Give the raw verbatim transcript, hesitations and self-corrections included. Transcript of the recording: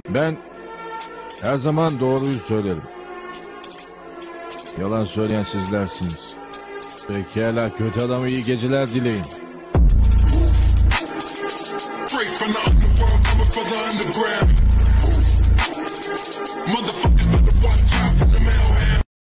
Ben her zaman doğruyu söylerim. Yalan söyleyen sizlersiniz. Pekala, kötü adama iyi geceler dileyin. Straight from the underworld, coming for the underground.